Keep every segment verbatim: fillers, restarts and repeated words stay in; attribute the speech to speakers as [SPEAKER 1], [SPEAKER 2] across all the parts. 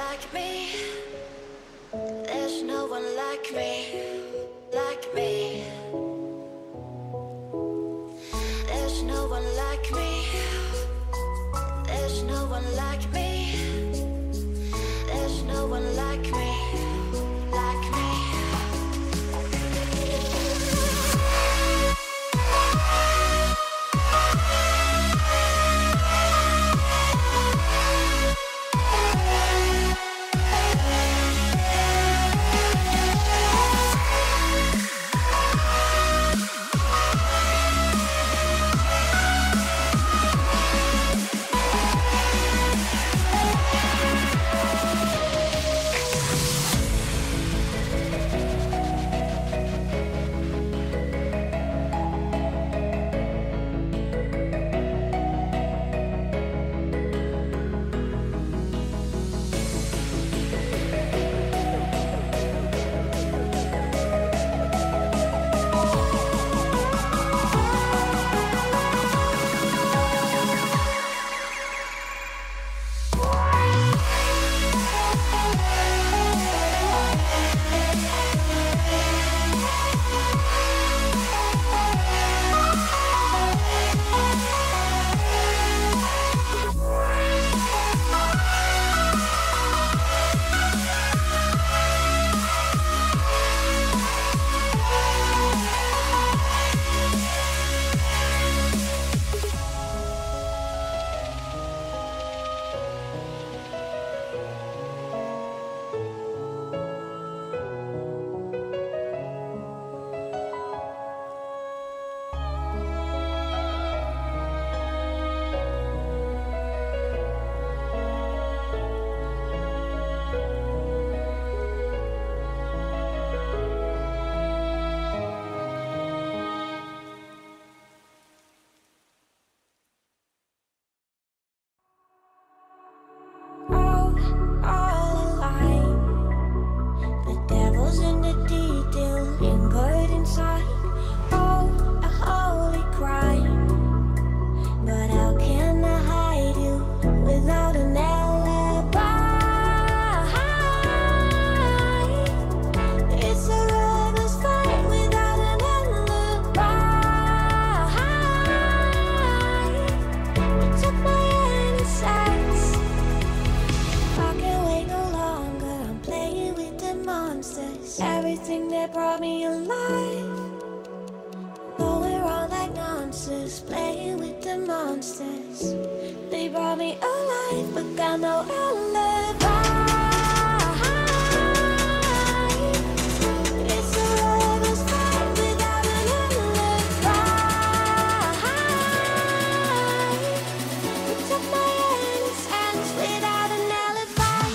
[SPEAKER 1] like me. There's no one like me, like me. There's no one like me. There's no one like me. There's no one like me, like me.
[SPEAKER 2] Everything that brought me alive, though we're all like monsters, playing with the monsters. They brought me alive, but got no alibi. It's a lover's fight without an alibi. We took my innocence without an alibi.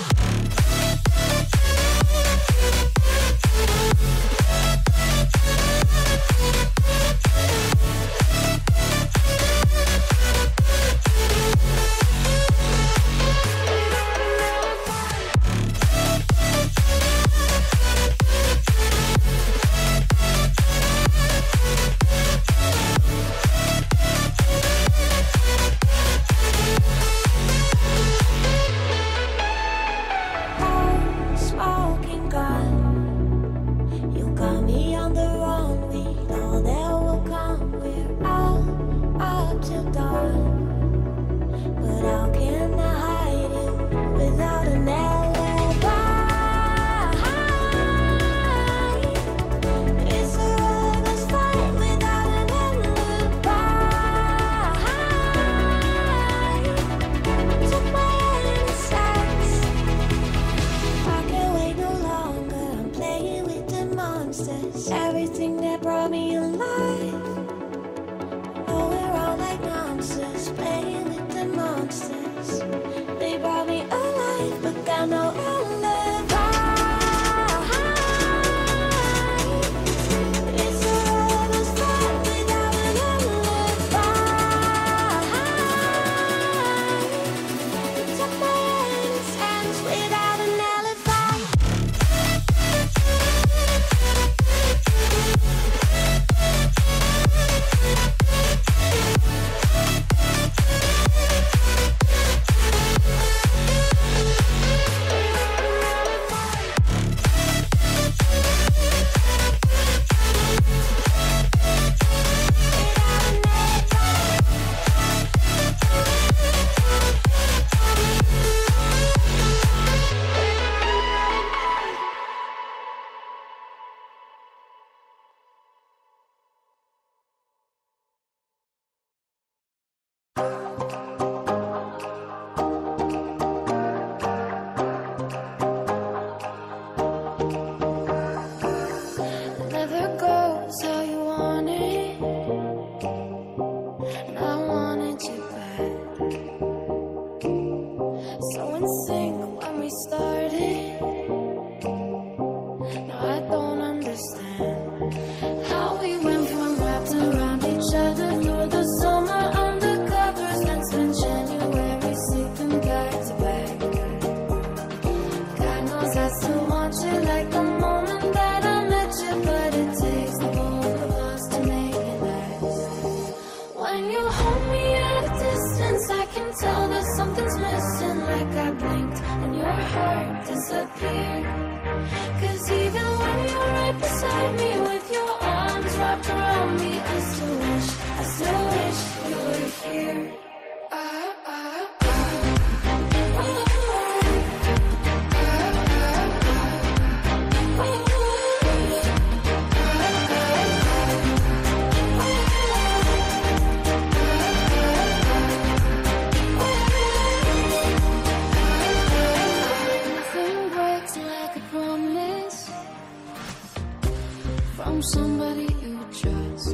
[SPEAKER 2] can tell that something's missing, like I blinked and your heart disappeared. Cause even when you're right beside me with your arms wrapped around me, I still wish, I still wish you were here. Ah, ah, somebody you trust.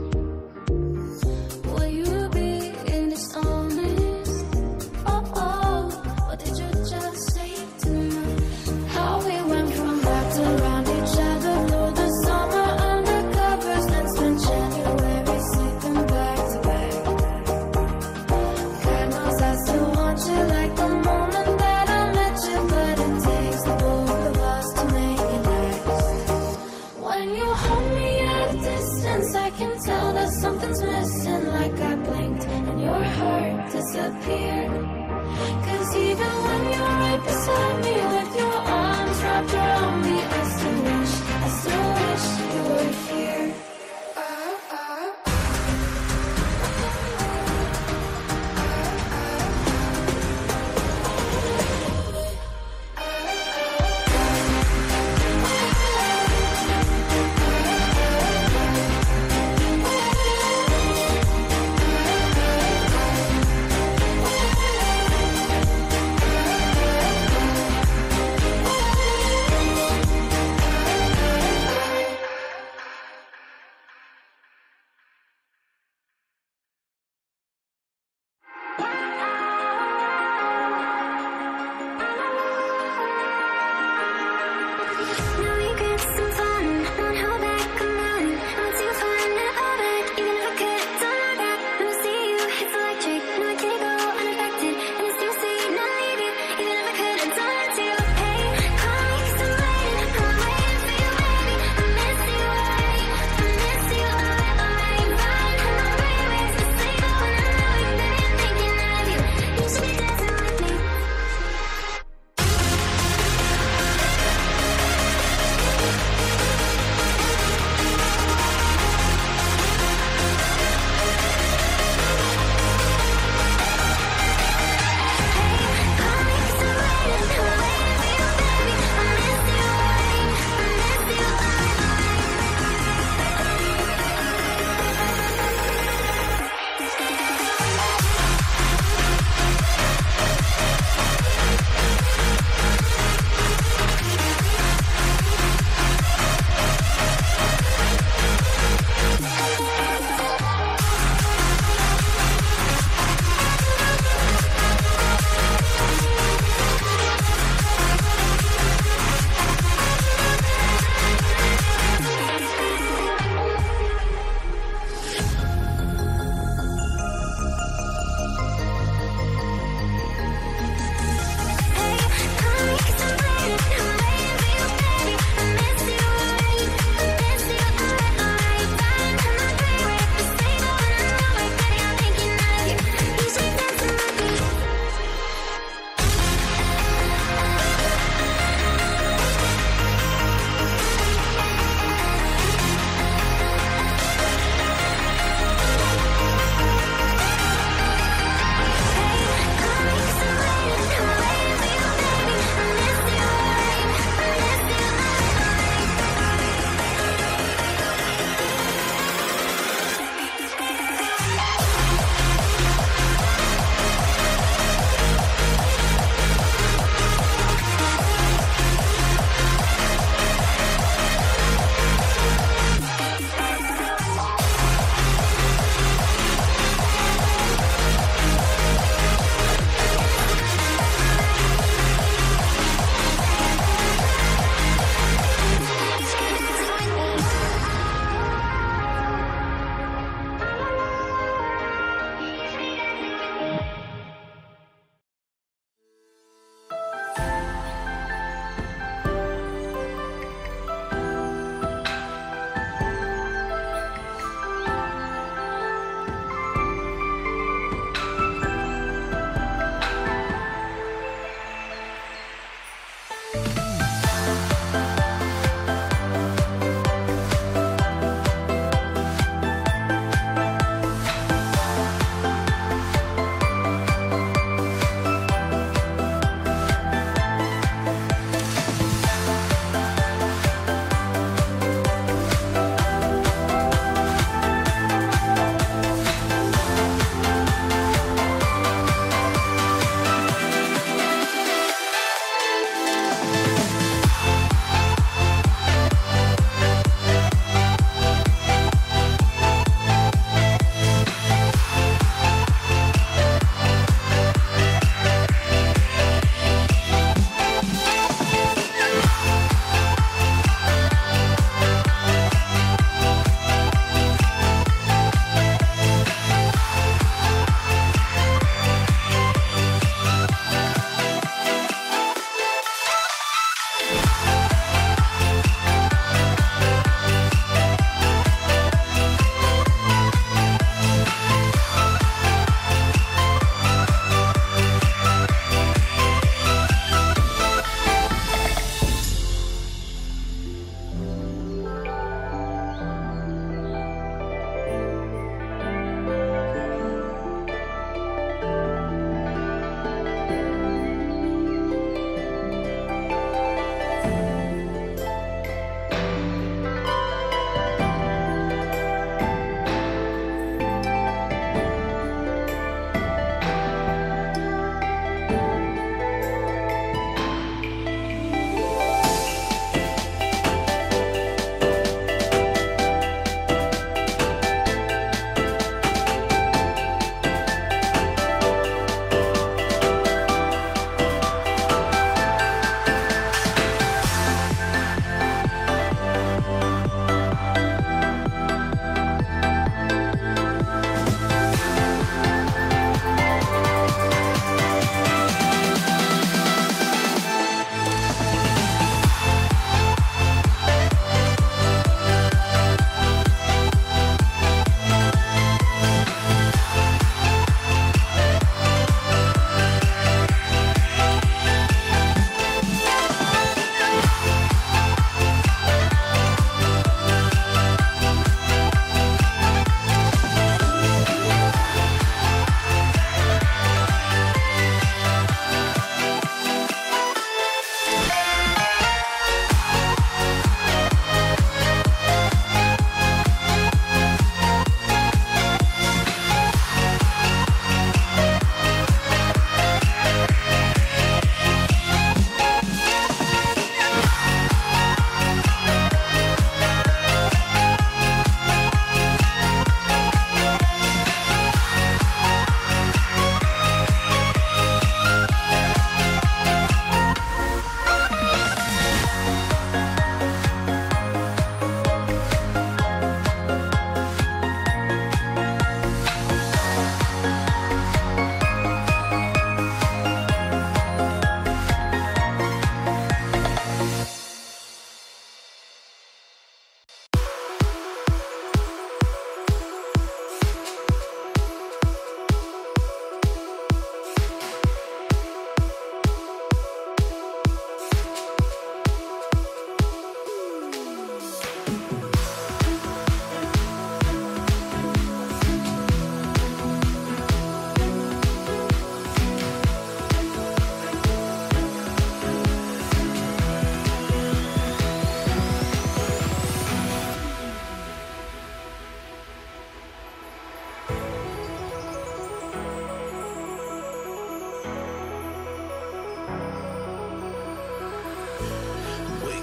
[SPEAKER 2] Will you be in dishonest? Oh, oh, what did you just say to me? How we went from back to around each other through the summer under covers, then spent January sleeping back to back. God knows I still want you like the moment that I met you, but it takes the both of us to make it last. When you hold me at a distance, I can tell that something's missing, like I blinked and your heart disappeared. Cause even when you're right beside me with your arms wrapped around me, I still wish, I still wish you were here. Ah, ah.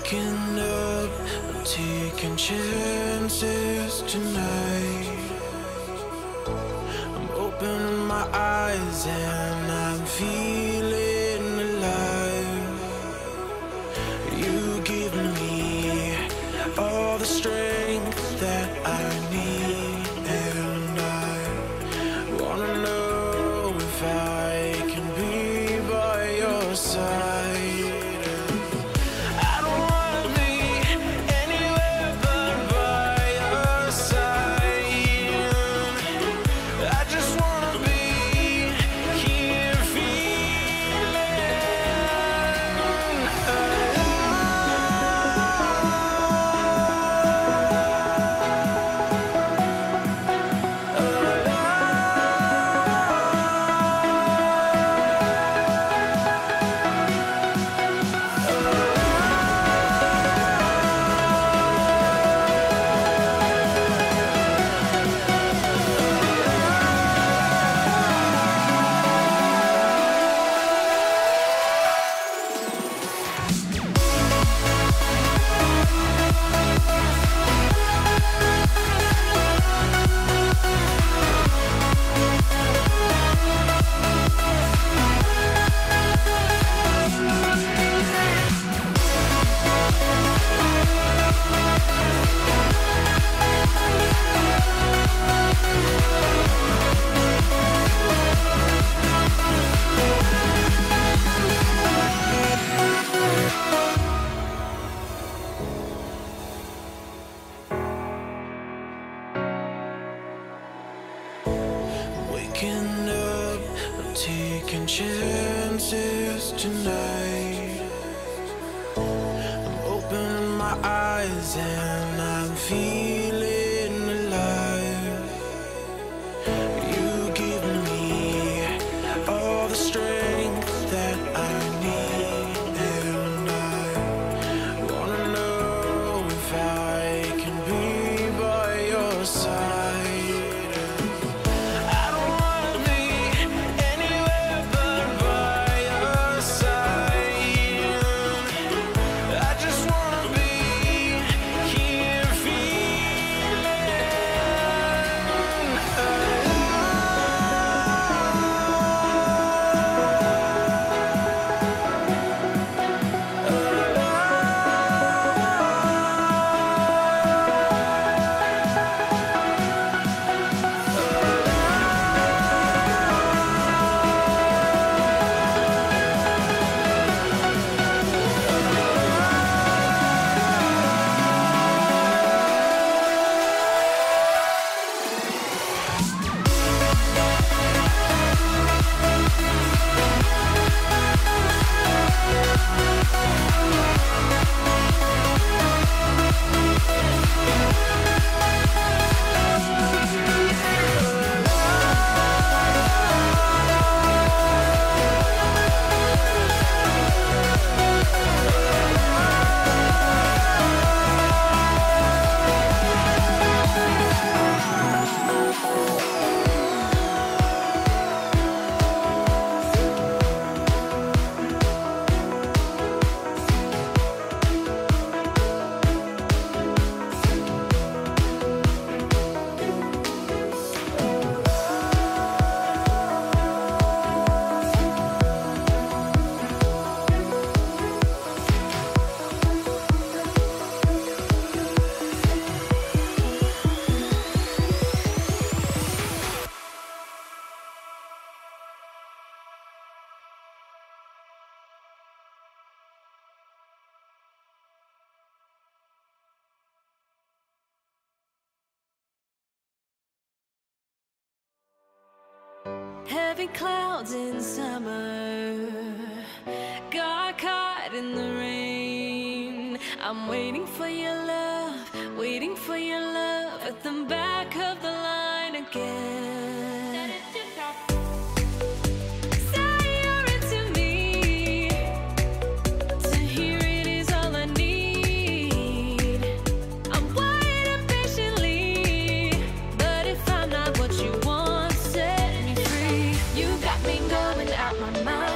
[SPEAKER 3] Waking up, I'm taking chances tonight. I'm opening my eyes and I'm feeling alive. You give me all the strength that I need, and I wanna know if I can be by your side. Waking up, I'm taking chances tonight. I'm opening my eyes and I'm feeling alive. You give me all the strength that I need, and I wanna know if I can be by your side.
[SPEAKER 2] Heavy clouds in summer, got caught in the rain. I'm waiting for your love, waiting for your love at the back of the line again. Say you're into me, to hear it is all I need. I'm waiting patiently, but if I'm not what you want, set me free. You got me going out my mind.